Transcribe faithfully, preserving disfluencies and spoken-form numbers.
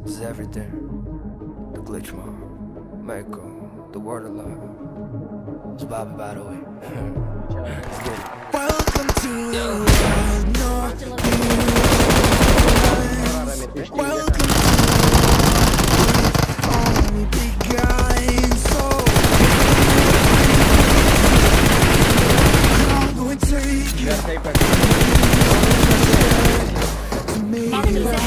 This is everything. The glitch mom, Mako, the word alive. It's Bobby, by the way. Let's get it. Welcome to the world, no you. Welcome to the world, only begun. So I'm going to take you to me.